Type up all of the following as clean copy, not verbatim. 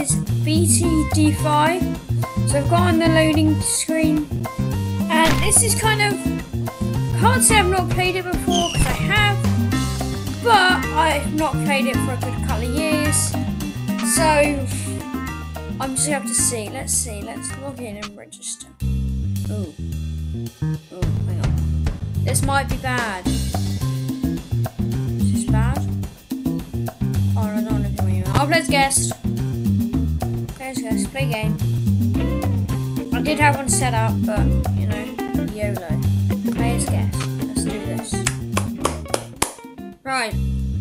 is BTD5. So I've got on the loading screen, and this is kind of, can't say I've not played it before because I have, but I've not played it for a good couple of years. So I'm just gonna have to see. Let's log in and register. Oh, hang on. This might be bad. Is this bad? Oh, I don't want to do anything. Oh, let's guess. Play game. I did have one set up, but you know, YOLO. Players guess. Let's do this. Right.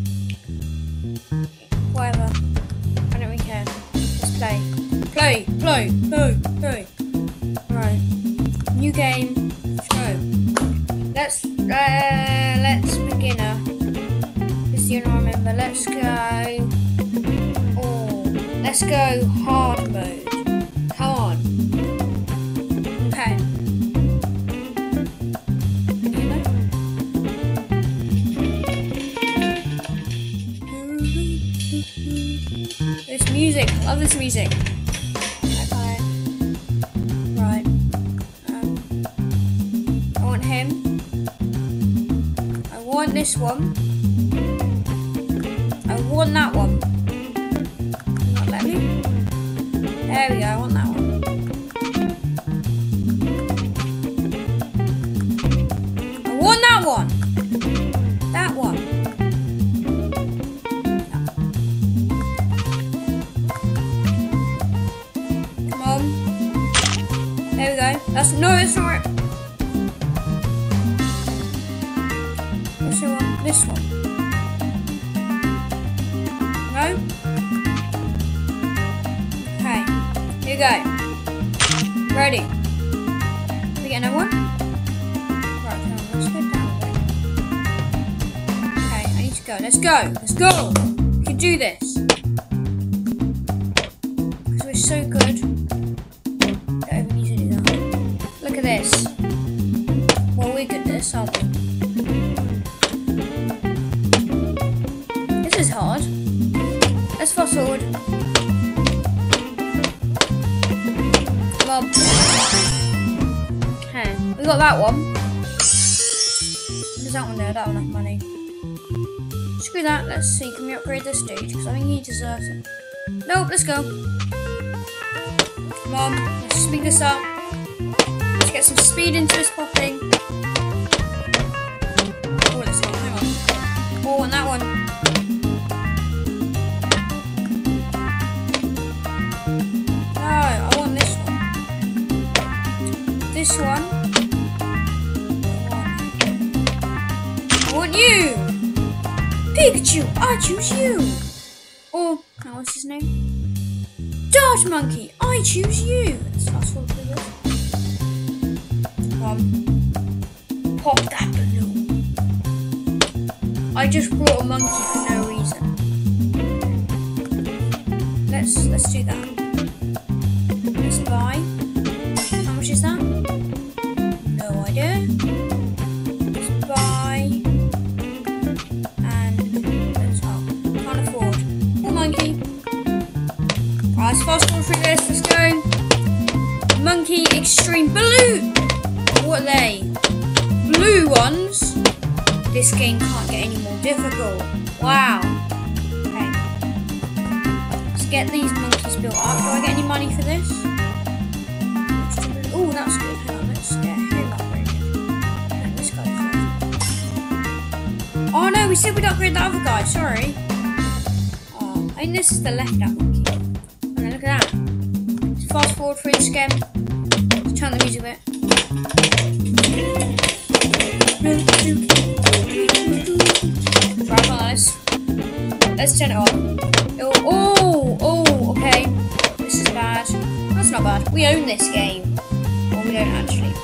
Whatever. I don't really care. Let's play. Play. Right. New game. Go. Let's beginner. This is the only one I remember. Let's go. Oh, let's go hard mode. Come on. Okay. This music. I love this music. Okay. Right. I want him. I want this one. I want that one. Not let me. There we go. I want that one. I want that one. That one. Come on. There we go. That's not right. What's the one? This one. No? Okay. Here we go. Ready. We get another one? Right, let's go down there. Okay, I need to go. Let's go. Let's go. We can do this. Because we're so good. Don't ever need to do that. Look at this. Well, we're good at this, aren't we? This is hard. Let's fast forward. Come on. Okay, we got that one. What does that one do? I don't have enough money. Screw that. Let's see. Can we upgrade this stage? Because I think he deserves it. Nope. Let's go. Come on. Let's speed this up. Let's get some speed into this popping. Oh, let's go. Hang on. Oh, and that one. This one. I want you! Pikachu, I choose you! Or, what's his name? Dart Monkey, I choose you! Let's fast forward through this. Come on. Pop that balloon. I just brought a monkey for no reason. Let's do that. Let's buy. How much is that? No idea. Let's buy. And let's can't afford. Oh, monkey. Right, let's fast forward through this. Let's go. Monkey Extreme Blue. What are they? Blue ones. This game can't get any more difficult. Wow. Okay. Let's get these monkeys built up. Do I get any money for this? Oh, that's good. Hang on, let's get him upgraded. And this guy first. Oh no, we said we'd upgrade the other guy. Sorry. Oh, I think this is the left out monkey. And then look at that. Let's fast forward through this again. Let's turn the music a bit. Right, guys. Let's turn it on. Oh, okay. This is bad. That's not bad. We own this game. Well, we don't actually.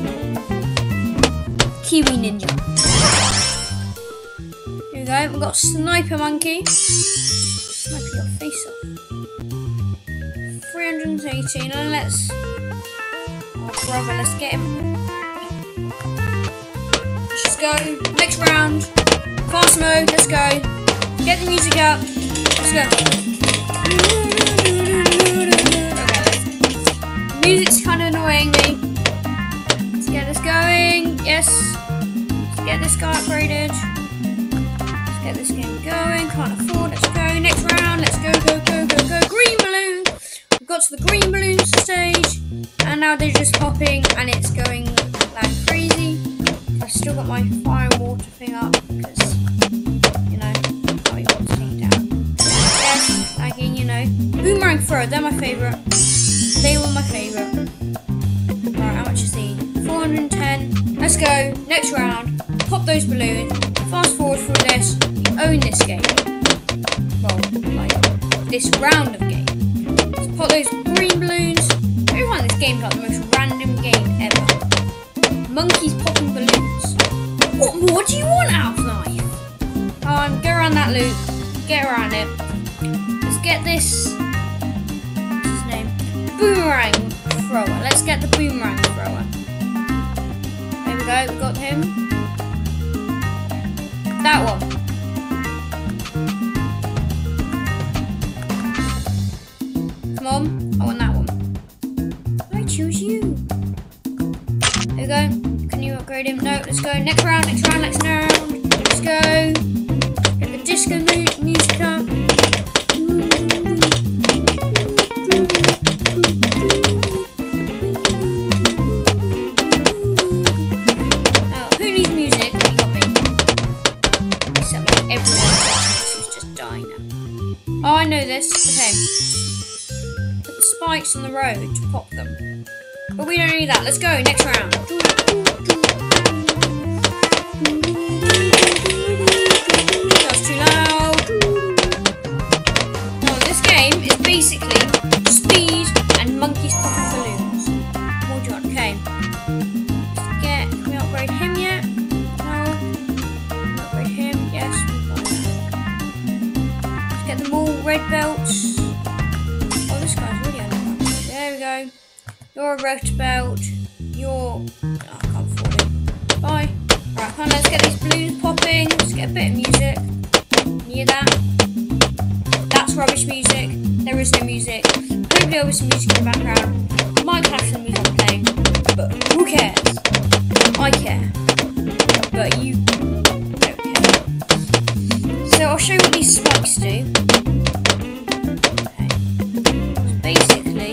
Kiwi Ninja. Here we go. We've got Sniper Monkey. Sniper your face off. 318. And let's. Oh, brother, let's get him. Let's go. Next round. Fast mode. Let's go. Get the music up. Let's go. Music's kind of annoying me. Let's get this going. Yes. Let's get this guy upgraded. Let's get this game going. Can't afford. Let's go. Next round. Let's go, go, go, go, go. Green balloon. We've got to the green balloon stage. And now they're just popping and it's going like crazy. I've still got my fire and water thing up because, you know, I want to take it down. Yes, lagging, you know. Boomerang throw, they're my favourite. They were my favourite. Alright, how much is he? 410. Let's go. Next round. Pop those balloons. Fast forward through this. You own this game. Well, like, this round of game. Let's pop those green balloons. I find this game's like the most random game ever. Monkeys popping balloons. What more do you want out of life? Go around that loop. Get around it. Let's get this. What's his name? Boomerang thrower. Let's get the boomerang thrower. There we go. We got him. That one. Come on. I want that one. I choose you. There we go. Can you upgrade him? No, let's go. Next round, next round, next round. Let's go. Get the disco music up. Oh, who needs music? You got me. Except like everyone else who's just dying now. Oh, I know this. Okay. Put the spikes on the road to pop them. But we don't need that. Let's go. Next round. That's too loud. No, this game is basically speed and monkeys popping balloons. What do you want? Okay. Can we upgrade him yet? No. Can we upgrade him? Yes. Let's get them all red belts. Oh, this guy's really underpowered. There we go. You're a red belt. You're... Oh, I can't afford it. Bye. Right, come on, let's get these balloons popping. Let's get a bit of music. Hear that? That's rubbish music. There is no music. Hopefully there was some music in the background. Might clash the music I'm playing. But who cares? I care. But you don't care. So I'll show you what these spikes do. Okay. So basically...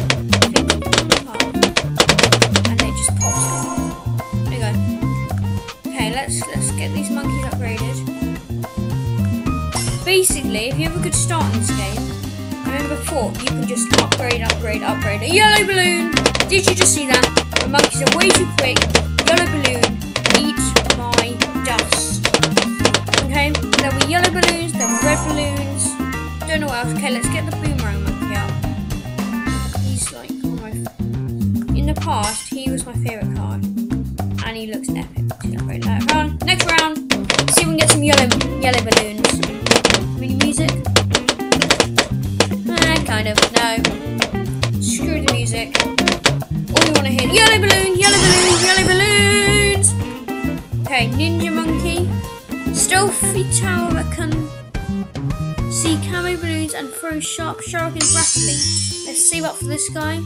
Let's get these monkeys upgraded. Basically, if you have a good start in this game, I remember before, you can just upgrade. A yellow balloon! Did you just see that? The monkeys are way too quick. Yellow balloon, eat my dust. Okay, there'll be yellow balloons, there'll be red balloons. Don't know what else. Okay, let's get the boomerang monkey up. He's like, in the past, he was my favourite card. And he looks epic. Next round. See if we can get some yellow balloons. Any music? Kind of. No. Screw the music. All we want to hear. Yellow balloon, yellow balloons, yellow balloons. Okay, ninja monkey. Stealthy tower that can see camo balloons and throw sharp shurikens rapidly. Let's save up for this guy.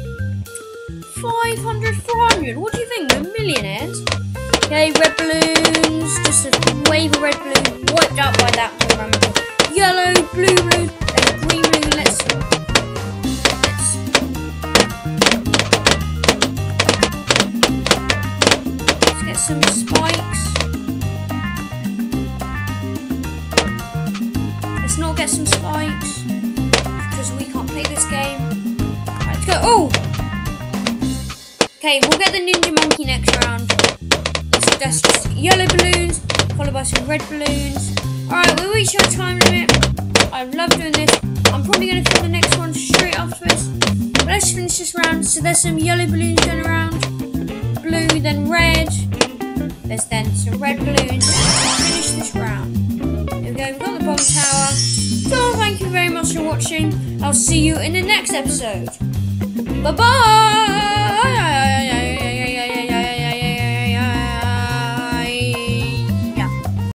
500, 400. What do you think? We're millionaires. Okay, red balloons. Just a wave of red balloon. Wiped out by that. Yellow, blue balloon, and green balloon. Let's get some spikes. Let's not get some spikes because we can't play this game. Right, let's go. Oh! Okay, we'll get the ninja monkey next round. That's just yellow balloons, followed by some red balloons. Alright, we reached our time limit. I love doing this. I'm probably going to film the next one straight after this. But let's finish this round. So there's some yellow balloons going around. Blue, then red. There's then some red balloons. Let's finish this round. There we go, we've got the bomb tower. So thank you very much for watching. I'll see you in the next episode. Bye-bye!